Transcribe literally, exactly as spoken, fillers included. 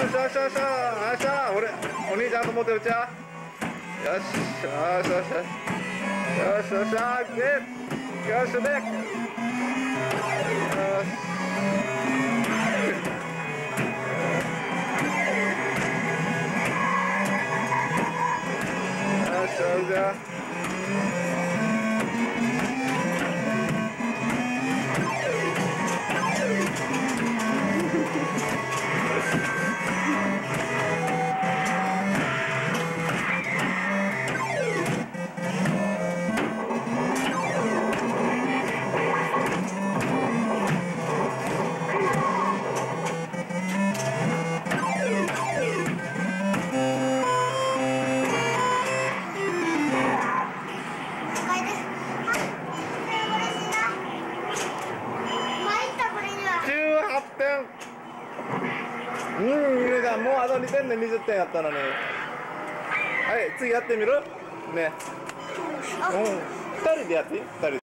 しよしよしよしよし、俺お兄ちゃんと思って打ちゃ。よしよしよしよしよしよし、でよしでよし。よし、それじゃうん、皆さんもうあとにてんでにじゅってんやったのに。はい、次やってみるね。うん、ふたりでやっていい？ふたりで。